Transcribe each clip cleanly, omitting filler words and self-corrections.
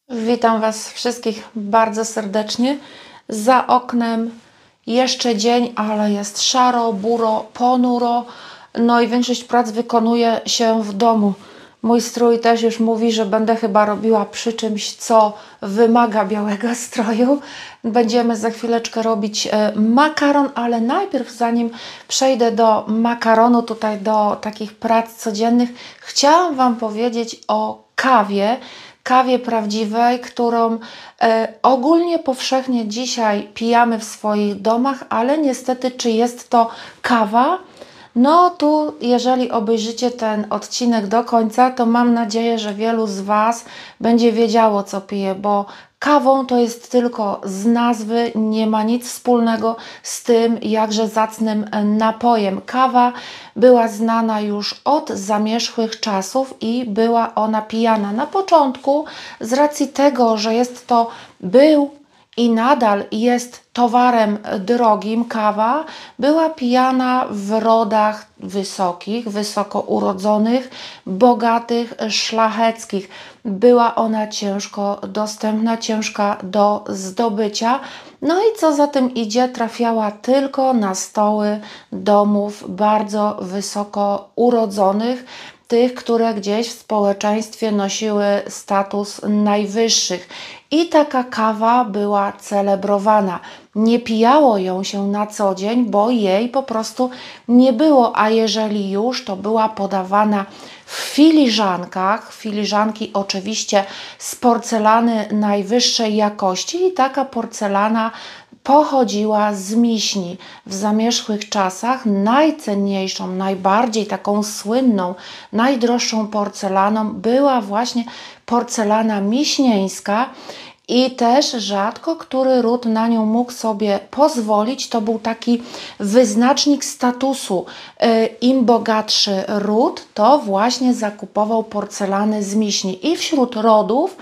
Witam Was wszystkich bardzo serdecznie. Za oknem jeszcze dzień, ale jest szaro, buro, ponuro. No i większość prac wykonuje się w domu. Mój strój też już mówi, że będę chyba robiła przy czymś, co wymaga białego stroju. Będziemy za chwileczkę robić makaron, ale najpierw, zanim przejdę do makaronu, tutaj do takich prac codziennych, chciałam Wam powiedzieć o kawie. Kawie prawdziwej, którą ogólnie powszechnie dzisiaj pijamy w swoich domach, ale niestety, czy jest to kawa? No tu, jeżeli obejrzycie ten odcinek do końca, to mam nadzieję, że wielu z Was będzie wiedziało, co pije, bo kawą to jest tylko z nazwy, nie ma nic wspólnego z tym jakże zacnym napojem. Kawa była znana już od zamierzchłych czasów i była ona pijana na początku z racji tego, że był i nadal jest towarem drogim. Kawa była pijana w rodach wysokich, wysoko urodzonych, bogatych, szlacheckich. Była ona ciężko dostępna, ciężka do zdobycia. No i co za tym idzie, trafiała tylko na stoły domów bardzo wysoko urodzonych, tych, które gdzieś w społeczeństwie nosiły status najwyższych. I taka kawa była celebrowana. Nie pijało ją się na co dzień, bo jej po prostu nie było, a jeżeli już, to była podawana w filiżankach. Filiżanki oczywiście z porcelany najwyższej jakości i taka porcelana pochodziła z Miśni. W zamierzchłych czasach najcenniejszą, najbardziej taką słynną, najdroższą porcelaną była właśnie porcelana miśnieńska i też rzadko który ród na nią mógł sobie pozwolić. To był taki wyznacznik statusu. Im bogatszy ród, to właśnie zakupował porcelany z Miśni. I wśród rodów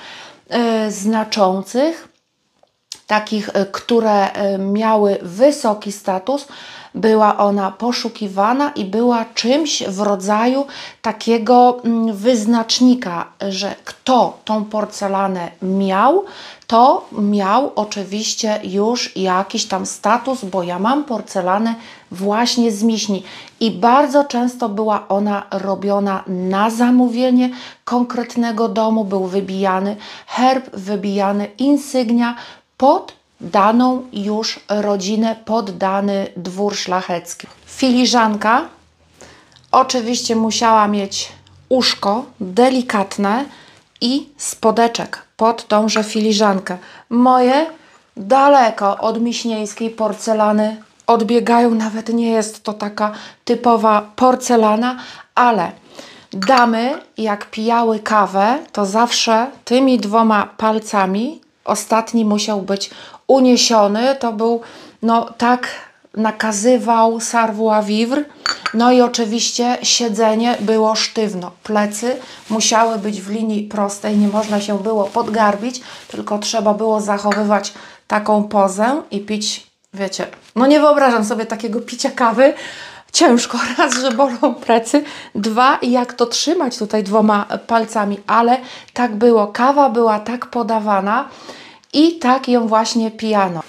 znaczących, takich, które miały wysoki status, była ona poszukiwana i była czymś w rodzaju takiego wyznacznika, że kto tą porcelanę miał, to miał oczywiście już jakiś tam status, bo ja mam porcelanę właśnie z Miśni. I bardzo często była ona robiona na zamówienie konkretnego domu, był wybijany herb, wybijany insygnia pod daną już rodzinę, pod dany dwór szlachecki. Filiżanka oczywiście musiała mieć uszko delikatne i spodeczek pod tąże filiżankę. Moje daleko od miśnieńskiej porcelany odbiegają, nawet nie jest to taka typowa porcelana, ale damy, jak pijały kawę, to zawsze tymi dwoma palcami, ostatni musiał być uniesiony, to był, no tak nakazywał savoir-vivre. No i oczywiście siedzenie było sztywno. Plecy musiały być w linii prostej, nie można się było podgarbić, tylko trzeba było zachowywać taką pozę i pić, wiecie, no nie wyobrażam sobie takiego picia kawy. Ciężko, raz, że bolą plecy, dwa, jak to trzymać tutaj dwoma palcami, ale tak było. Kawa była tak podawana i tak ją właśnie pijano.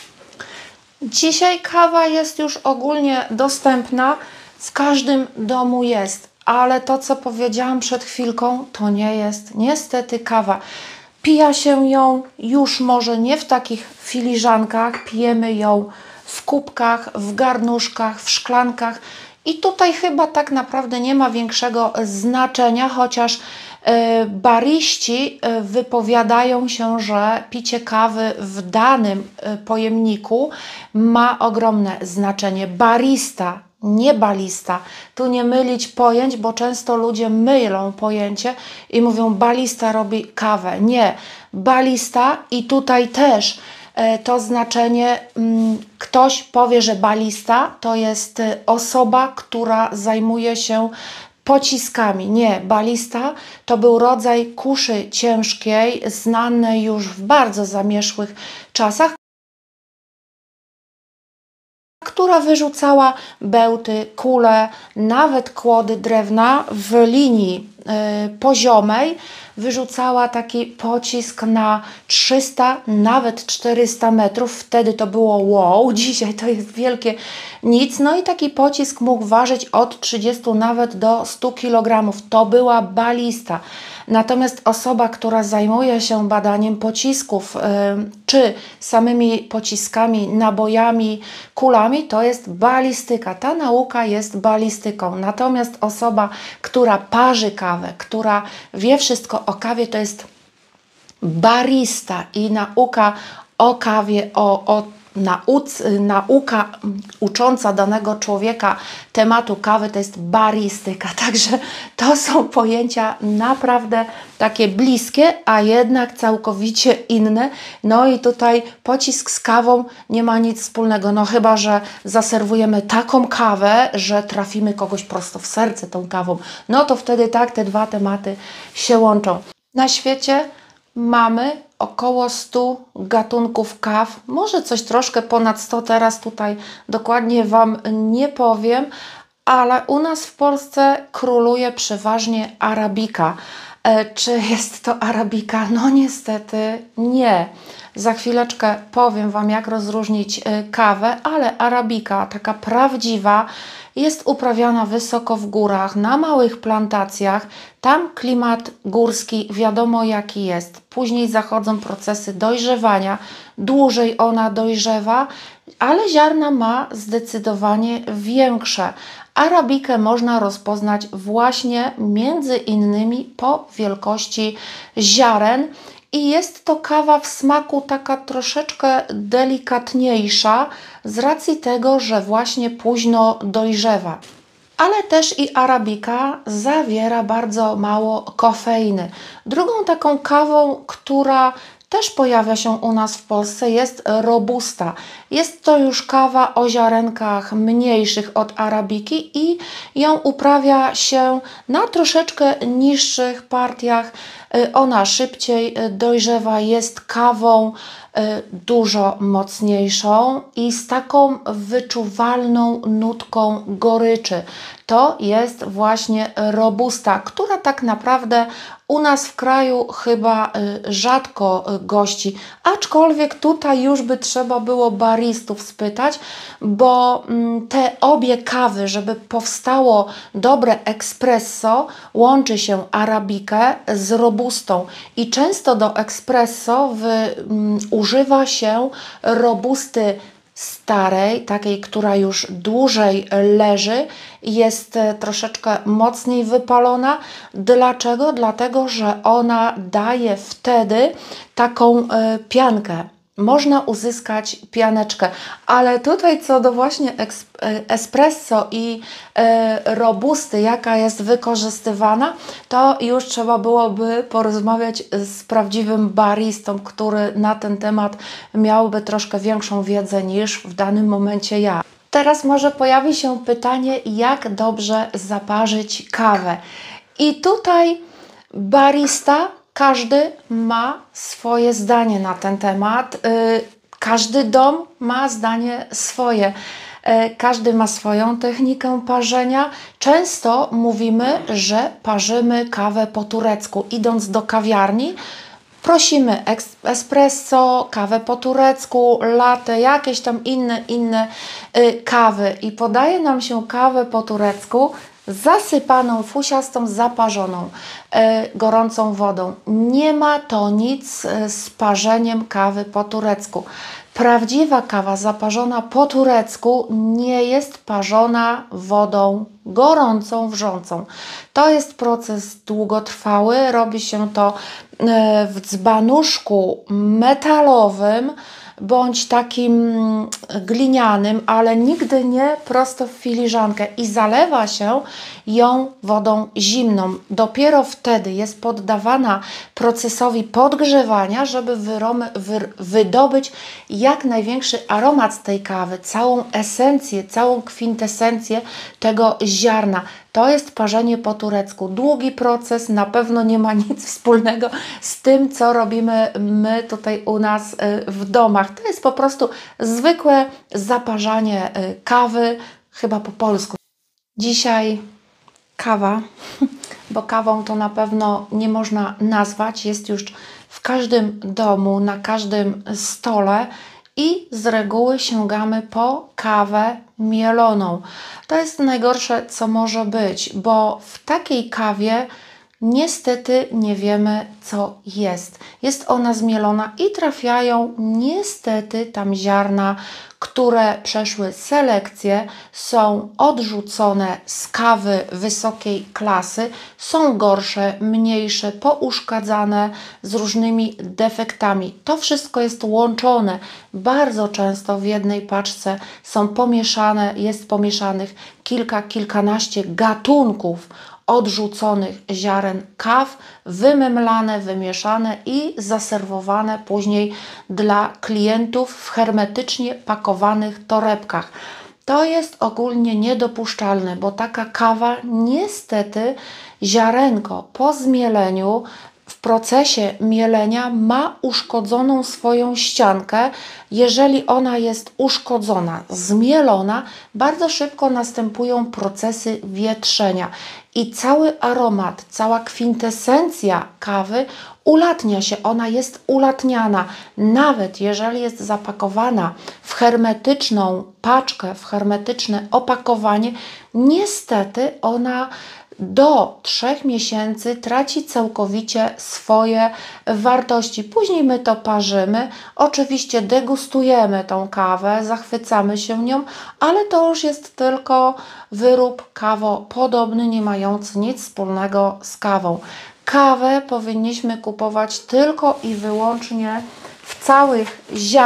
Dzisiaj kawa jest już ogólnie dostępna, w każdym domu jest, ale to, co powiedziałam przed chwilką, to nie jest niestety kawa. Pija się ją już może nie w takich filiżankach, pijemy ją w kubkach, w garnuszkach, w szklankach i tutaj chyba tak naprawdę nie ma większego znaczenia, chociaż bariści wypowiadają się, że picie kawy w danym pojemniku ma ogromne znaczenie. Barista, nie balista. Tu nie mylić pojęć, bo często ludzie mylą pojęcie i mówią, balista robi kawę. Nie, balista i tutaj też to znaczenie, ktoś powie, że balista to jest osoba, która zajmuje się pociskami. Nie, balista to był rodzaj kuszy ciężkiej, znany już w bardzo zamierzchłych czasach, która wyrzucała bełty, kule, nawet kłody drewna w linii poziomej, wyrzucała taki pocisk na 300, nawet 400 metrów. Wtedy to było wow, dzisiaj to jest wielkie nic. No i taki pocisk mógł ważyć od 30 nawet do 100 kg. To była balista. Natomiast osoba, która zajmuje się badaniem pocisków, czy samymi pociskami, nabojami, kulami, to jest balistyka. Ta nauka jest balistyką. Natomiast osoba, która parzy kawę, która wie wszystko o kawie, to jest barista i nauka o kawie, nauka ucząca danego człowieka tematu kawy to jest baristyka. Także to są pojęcia naprawdę takie bliskie, a jednak całkowicie inne. No i tutaj pocisk z kawą nie ma nic wspólnego. No chyba że zaserwujemy taką kawę, że trafimy kogoś prosto w serce tą kawą. No to wtedy tak te dwa tematy się łączą. Na świecie mamy około 100 gatunków kaw, może coś troszkę ponad 100, teraz tutaj dokładnie Wam nie powiem, ale u nas w Polsce króluje przeważnie arabika. Czy jest to arabika? No niestety nie. Za chwileczkę powiem Wam, jak rozróżnić kawę, ale arabika, taka prawdziwa, jest uprawiana wysoko w górach, na małych plantacjach. Tam klimat górski wiadomo jaki jest. Później zachodzą procesy dojrzewania, dłużej ona dojrzewa, ale ziarna ma zdecydowanie większe. Arabikę można rozpoznać właśnie między innymi po wielkości ziaren. I jest to kawa w smaku taka troszeczkę delikatniejsza z racji tego, że właśnie późno dojrzewa. Ale też i arabika zawiera bardzo mało kofeiny. Drugą taką kawą, która też pojawia się u nas w Polsce, jest robusta. Jest to już kawa o ziarenkach mniejszych od arabiki i ją uprawia się na troszeczkę niższych partiach. Ona szybciej dojrzewa, jest kawą dużo mocniejszą i z taką wyczuwalną nutką goryczy. To jest właśnie robusta, która tak naprawdę u nas w kraju chyba rzadko gości, aczkolwiek tutaj już by trzeba było baristów spytać, bo te obie kawy, żeby powstało dobre espresso, łączy się arabikę z robustą i często do espresso używa się robusty starej, takiej, która już dłużej leży, jest troszeczkę mocniej wypalona. Dlaczego? Dlatego, że ona daje wtedy taką piankę. Można uzyskać pianeczkę, ale tutaj co do właśnie espresso i robusty, jaka jest wykorzystywana, to już trzeba byłoby porozmawiać z prawdziwym baristą, który na ten temat miałby troszkę większą wiedzę niż w danym momencie ja. Teraz może pojawi się pytanie, jak dobrze zaparzyć kawę. I tutaj barista, każdy ma swoje zdanie na ten temat. Każdy dom ma zdanie swoje. Każdy ma swoją technikę parzenia. Często mówimy, że parzymy kawę po turecku. Idąc do kawiarni, prosimy espresso, kawę po turecku, latte, jakieś tam inne kawy i podaje nam się kawę po turecku zasypaną, fusiastą, zaparzoną gorącą wodą. Nie ma to nic z parzeniem kawy po turecku. Prawdziwa kawa zaparzona po turecku nie jest parzona wodą gorącą, wrzącą. To jest proces długotrwały, robi się to w dzbanuszku metalowym bądź takim glinianym, ale nigdy nie prosto w filiżankę i zalewa się ją wodą zimną. Dopiero wtedy jest poddawana procesowi podgrzewania, żeby wydobyć jak największy aromat z tej kawy, całą esencję, całą kwintesencję tego ziarna. To jest parzenie po turecku. Długi proces, na pewno nie ma nic wspólnego z tym, co robimy my tutaj u nas w domach. To jest po prostu zwykłe zaparzanie kawy, chyba po polsku. Dzisiaj kawa bo kawą to na pewno nie można nazwać. Jest już w każdym domu, na każdym stole i z reguły sięgamy po kawę mieloną. To jest najgorsze, co może być, bo w takiej kawie niestety nie wiemy, co jest. Jest ona zmielona i trafiają niestety tam ziarna, które przeszły selekcję, są odrzucone z kawy wysokiej klasy, są gorsze, mniejsze, pouszkadzane z różnymi defektami. To wszystko jest łączone. Bardzo często w jednej paczce są pomieszane, jest pomieszanych kilkanaście gatunków odrzuconych ziaren kaw, wymemlane, wymieszane i zaserwowane później dla klientów w hermetycznie pakowanych torebkach. To jest ogólnie niedopuszczalne, bo taka kawa niestety ziarenko po zmieleniu w procesie mielenia ma uszkodzoną swoją ściankę. Jeżeli ona jest uszkodzona, zmielona, bardzo szybko następują procesy wietrzenia i cały aromat, cała kwintesencja kawy ulatnia się, ona jest ulatniana. Nawet jeżeli jest zapakowana w hermetyczną paczkę, w hermetyczne opakowanie, niestety ona do 3 miesięcy traci całkowicie swoje wartości. Później my to parzymy, oczywiście degustujemy tą kawę, zachwycamy się nią, ale to już jest tylko wyrób kawopodobny, nie mający nic wspólnego z kawą. Kawę powinniśmy kupować tylko i wyłącznie w całych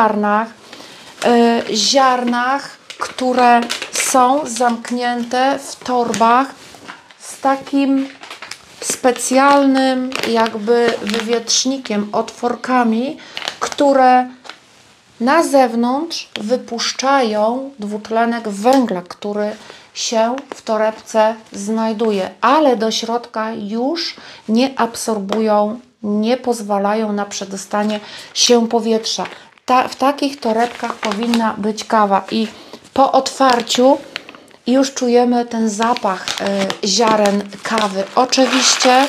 ziarnach, które są zamknięte w torbach z takim specjalnym jakby wywietrznikiem, otworkami, które na zewnątrz wypuszczają dwutlenek węgla, który się w torebce znajduje, ale do środka już nie absorbują, nie pozwalają na przedostanie się powietrza. W takich torebkach powinna być kawa i po otwarciu już czujemy ten zapach ziaren kawy. Oczywiście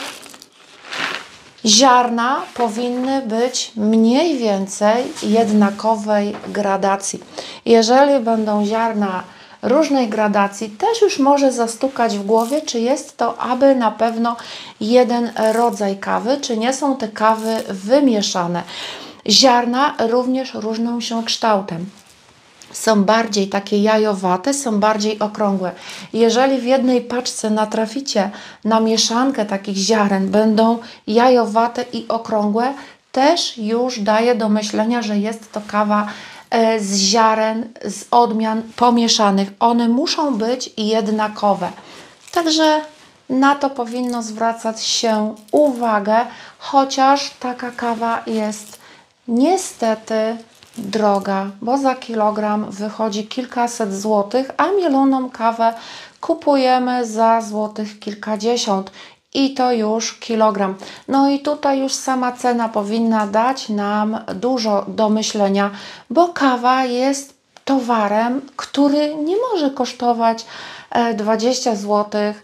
ziarna powinny być mniej więcej jednakowej gradacji. Jeżeli będą ziarna różnej gradacji, też już może zastukać w głowie, czy jest to aby na pewno jeden rodzaj kawy, czy nie są te kawy wymieszane. Ziarna również różnią się kształtem. Są bardziej takie jajowate, są bardziej okrągłe. Jeżeli w jednej paczce natraficie na mieszankę takich ziaren, będą jajowate i okrągłe, też już daje do myślenia, że jest to kawa z ziaren, z odmian pomieszanych. One muszą być jednakowe. Także na to powinno zwracać się uwagę, chociaż taka kawa jest niestety droga, bo za kilogram wychodzi kilkaset złotych, a mieloną kawę kupujemy za złotych kilkadziesiąt i to już kilogram. No i tutaj już sama cena powinna dać nam dużo do myślenia, bo kawa jest towarem, który nie może kosztować 20 złotych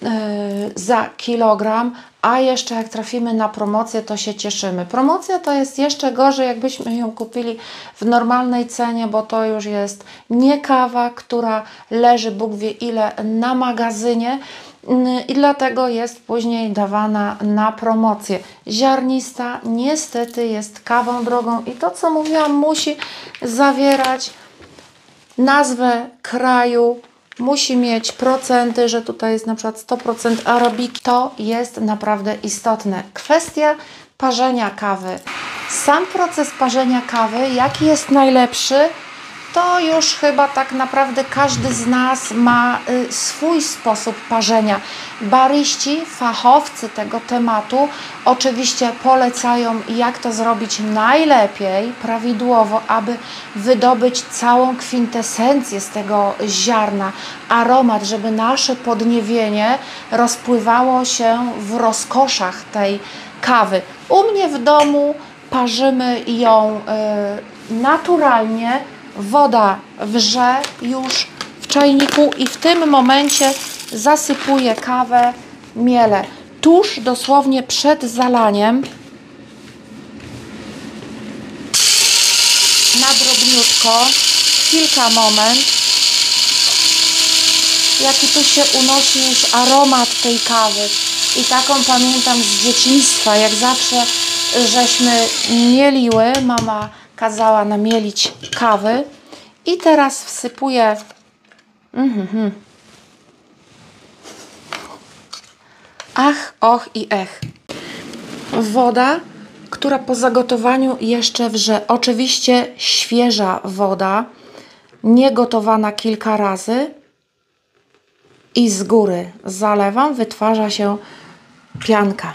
za kilogram, a jeszcze jak trafimy na promocję, to się cieszymy. Promocja to jest jeszcze gorzej, jakbyśmy ją kupili w normalnej cenie, bo to już jest nie kawa, która leży Bóg wie ile na magazynie i dlatego jest później dawana na promocję. Ziarnista niestety jest kawą drogą i to, co mówiłam, musi zawierać nazwę kraju, musi mieć procenty, że tutaj jest na przykład 100% arabiki. To jest naprawdę istotne. Kwestia parzenia kawy. Sam proces parzenia kawy, jaki jest najlepszy, to już chyba tak naprawdę każdy z nas ma swój sposób parzenia. Baryści, fachowcy tego tematu oczywiście polecają, jak to zrobić najlepiej, prawidłowo, aby wydobyć całą kwintesencję z tego ziarna, aromat, żeby nasze podniebienie rozpływało się w rozkoszach tej kawy. U mnie w domu parzymy ją naturalnie. Woda wrze już w czajniku i w tym momencie zasypuję kawę, mielę. tuż dosłownie przed zalaniem na drobniutko, kilka moment, jaki tu się unosi już aromat tej kawy. I taką pamiętam z dzieciństwa, jak zawsze żeśmy mieliły, mama kazała namielić kawy i teraz wsypuję ach, och i ech. Woda, która po zagotowaniu jeszcze wrze. Oczywiście świeża woda, niegotowana kilka razy i z góry zalewam, wytwarza się pianka.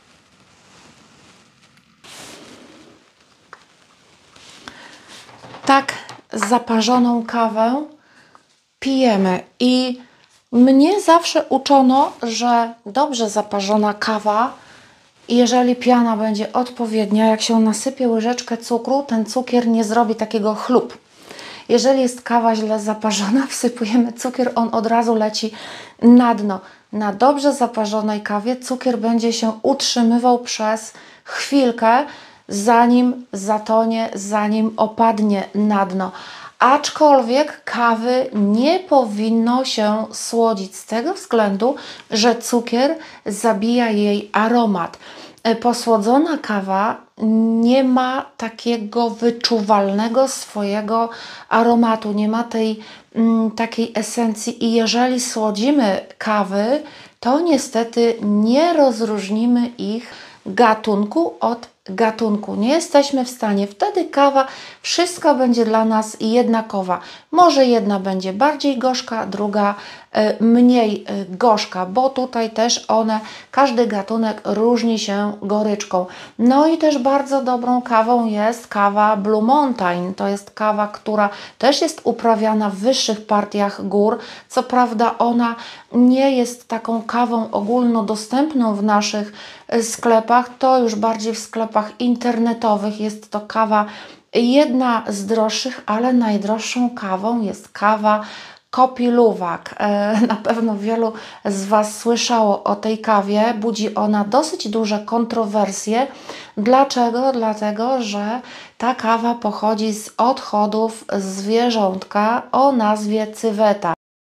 Tak zaparzoną kawę pijemy i mnie zawsze uczono, że dobrze zaparzona kawa, jeżeli piana będzie odpowiednia, jak się nasypie łyżeczkę cukru, ten cukier nie zrobi takiego chlup. Jeżeli jest kawa źle zaparzona, wsypujemy cukier, on od razu leci na dno. Na dobrze zaparzonej kawie cukier będzie się utrzymywał przez chwilkę, zanim zatonie, zanim opadnie na dno. Aczkolwiek kawy nie powinno się słodzić z tego względu, że cukier zabija jej aromat. Posłodzona kawa nie ma takiego wyczuwalnego swojego aromatu, nie ma tej takiej esencji i jeżeli słodzimy kawy, to niestety nie rozróżnimy ich gatunku od gatunku. Nie jesteśmy w stanie. Wtedy kawa, wszystko będzie dla nas jednakowa. Może jedna będzie bardziej gorzka, druga mniej gorzka, bo tutaj też każdy gatunek różni się goryczką. No i też bardzo dobrą kawą jest kawa Blue Mountain. To jest kawa, która też jest uprawiana w wyższych partiach gór. Co prawda ona nie jest taką kawą ogólnodostępną w naszych sklepach, to już bardziej w sklepach internetowych. Jest to kawa jedna z droższych, ale najdroższą kawą jest kawa Kopi Luwak. Na pewno wielu z Was słyszało o tej kawie. Budzi ona dosyć duże kontrowersje. Dlaczego? Dlatego, że ta kawa pochodzi z odchodów zwierzątka o nazwie cyweta.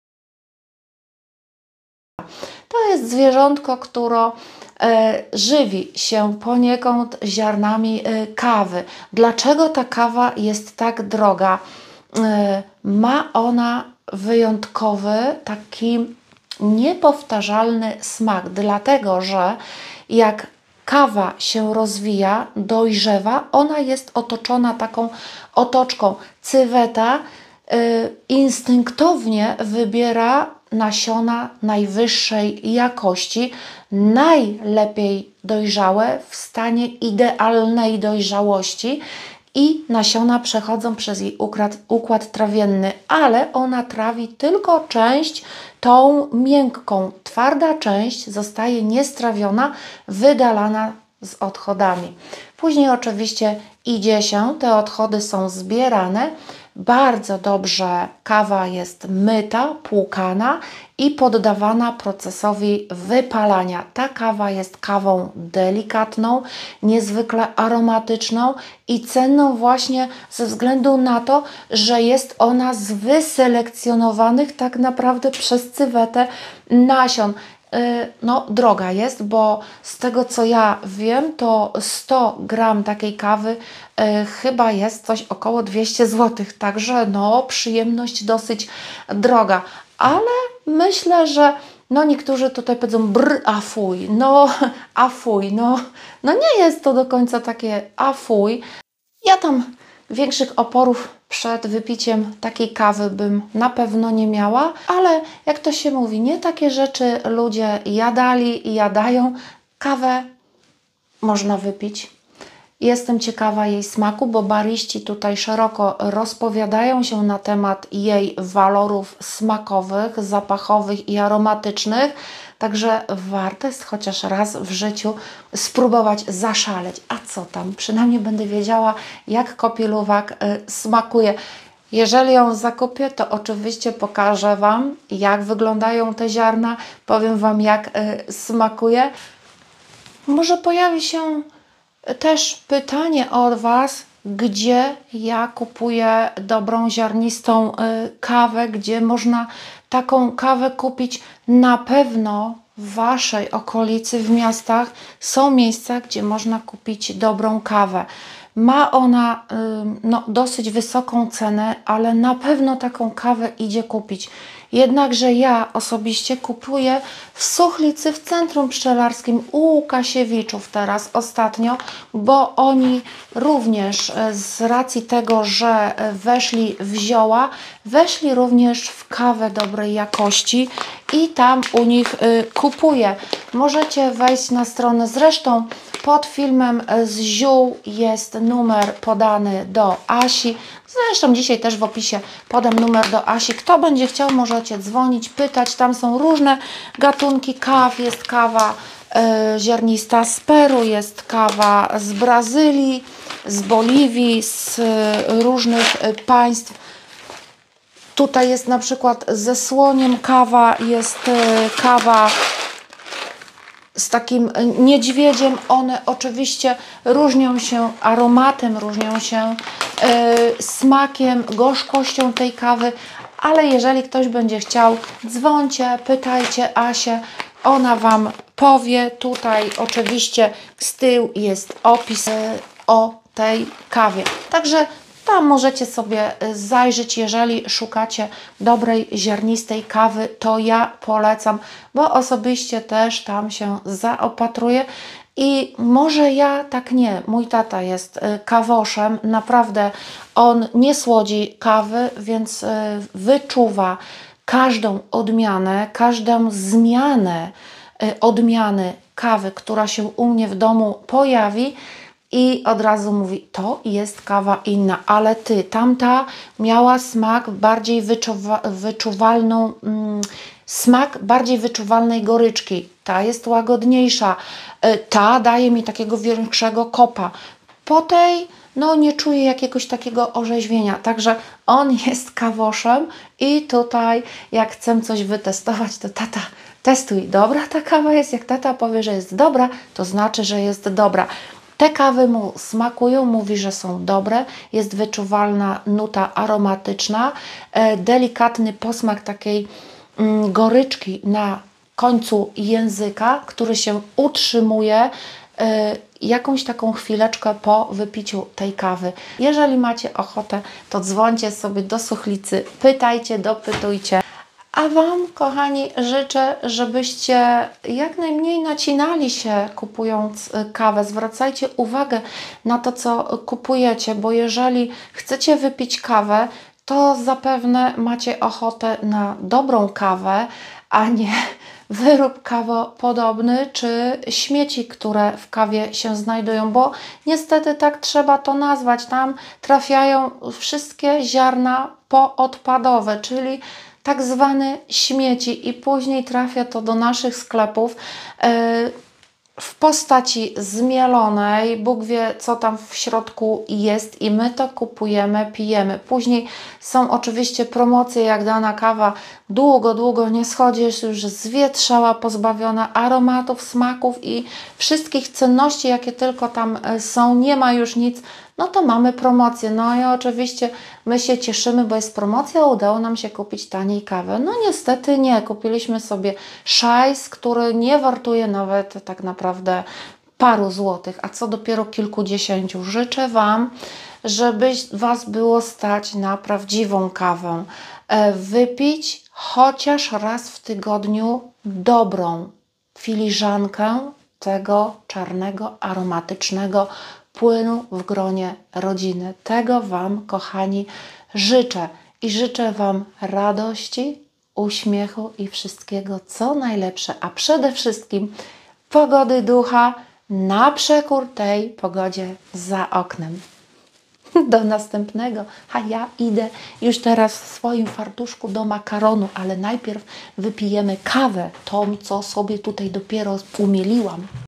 To jest zwierzątko, które żywi się poniekąd ziarnami kawy. Dlaczego ta kawa jest tak droga? Ma ona wyjątkowy, taki niepowtarzalny smak, dlatego że jak kawa się rozwija, dojrzewa, ona jest otoczona taką otoczką. Cyweta instynktownie wybiera nasiona najwyższej jakości, najlepiej dojrzałe, w stanie idealnej dojrzałości i nasiona przechodzą przez jej układ trawienny, ale ona trawi tylko część tą miękką. Twarda część zostaje niestrawiona, wydalana z odchodami. Później oczywiście idzie się, te odchody są zbierane. Bardzo dobrze kawa jest myta, płukana i poddawana procesowi wypalania. Ta kawa jest kawą delikatną, niezwykle aromatyczną i cenną właśnie ze względu na to, że jest ona z wyselekcjonowanych tak naprawdę przez cywetę nasion. No, droga jest, bo z tego co ja wiem, to 100 gram takiej kawy chyba jest coś około 200 zł, także no przyjemność dosyć droga, ale myślę, że no niektórzy tutaj powiedzą brr, a fuj, no nie jest to do końca takie a fuj. Ja tam większych oporów przed wypiciem takiej kawy bym na pewno nie miała, ale jak to się mówi, nie takie rzeczy ludzie jadali i jadają. Kawę można wypić. Jestem ciekawa jej smaku, bo bariści tutaj szeroko rozpowiadają się na temat jej walorów smakowych, zapachowych i aromatycznych. Także warto jest chociaż raz w życiu spróbować zaszaleć. A co tam? Przynajmniej będę wiedziała, jak Kopi Luwak smakuje. Jeżeli ją zakupię, to oczywiście pokażę Wam, jak wyglądają te ziarna. Powiem Wam, jak smakuje. Może pojawi się też pytanie od Was, gdzie ja kupuję dobrą ziarnistą kawę, gdzie można taką kawę kupić. Na pewno w Waszej okolicy, w miastach są miejsca, gdzie można kupić dobrą kawę. Ma ona dosyć wysoką cenę, ale na pewno taką kawę idzie kupić. Jednakże ja osobiście kupuję w Suchlicy, w Centrum Pszczelarskim u Łukasiewiczów teraz ostatnio, bo oni również z racji tego, że weszli w zioła, weszli również w kawę dobrej jakości i tam u nich kupuję. Możecie wejść na stronę, zresztą pod filmem z ziół jest numer podany do Asi. Zresztą dzisiaj też w opisie podam numer do Asi. Kto będzie chciał, możecie dzwonić, pytać. Tam są różne gatunki kaw. Jest kawa ziarnista z Peru, jest kawa z Brazylii, z Boliwii, z różnych państw. Tutaj jest na przykład ze słoniem kawa, jest kawa z takim niedźwiedziem. One oczywiście różnią się aromatem, różnią się smakiem, gorzkością tej kawy, ale jeżeli ktoś będzie chciał, dzwońcie, pytajcie Asię, ona Wam powie. Tutaj oczywiście z tyłu jest opis o tej kawie. Także tam możecie sobie zajrzeć, jeżeli szukacie dobrej, ziarnistej kawy, to ja polecam, bo osobiście też tam się zaopatruję i może ja tak nie. Mój tata jest kawoszem, naprawdę on nie słodzi kawy, więc wyczuwa każdą odmianę, każdą zmianę odmiany kawy, która się u mnie w domu pojawi. I od razu mówi, to jest kawa inna, ale tamta miała smak bardziej wyczuwalną, smak bardziej wyczuwalnej goryczki. Ta jest łagodniejsza, ta daje mi takiego większego kopa. Po tej, nie czuję jakiegoś takiego orzeźwienia. Także on jest kawoszem i tutaj jak chcę coś wytestować, to tata, testuj, dobra ta kawa jest. Jak tata powie, że jest dobra, to znaczy, że jest dobra. Te kawy mu smakują, mówi, że są dobre, jest wyczuwalna nuta aromatyczna, delikatny posmak takiej goryczki na końcu języka, który się utrzymuje jakąś taką chwileczkę po wypiciu tej kawy. Jeżeli macie ochotę, to dzwońcie sobie do Suchlicy, pytajcie, dopytujcie. A Wam, kochani, życzę, żebyście jak najmniej nacinali się kupując kawę. Zwracajcie uwagę na to, co kupujecie, bo jeżeli chcecie wypić kawę, to zapewne macie ochotę na dobrą kawę, a nie wyrób kawopodobny czy śmieci, które w kawie się znajdują, bo niestety tak trzeba to nazwać. Tam trafiają wszystkie ziarna poodpadowe, czyli tak zwane śmieci i później trafia to do naszych sklepów w postaci zmielonej. Bóg wie, co tam w środku jest i my to kupujemy, pijemy. Później są oczywiście promocje, jak dana kawa długo nie schodzi, jest już zwietrzała, pozbawiona aromatów, smaków i wszystkich cenności, jakie tylko tam są, nie ma już nic, no to mamy promocję. No i oczywiście my się cieszymy, bo jest promocja, udało nam się kupić taniej kawę. No niestety nie, kupiliśmy sobie szajs, który nie wartuje nawet tak naprawdę paru złotych, a co dopiero kilkudziesięciu. Życzę Wam, żeby Was było stać na prawdziwą kawę. Wypić chociaż raz w tygodniu dobrą filiżankę tego czarnego, aromatycznego płynu w gronie rodziny. Tego Wam, kochani, życzę i życzę Wam radości, uśmiechu i wszystkiego, co najlepsze, a przede wszystkim pogody ducha na przekór tej pogodzie za oknem. Do następnego, a ja idę już teraz w swoim fartuszku do makaronu, ale najpierw wypijemy kawę, tą, co sobie tutaj dopiero umieliłam.